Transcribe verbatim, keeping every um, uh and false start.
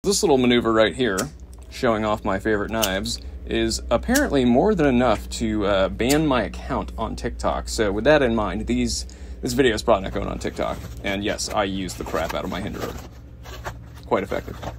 this little maneuver right here, showing off my favorite knives, is apparently more than enough to uh, ban my account on TikTok. So with that in mind, these this video is probably not going on TikTok. And yes, I use the crap out of my Hinderer. Quite effective.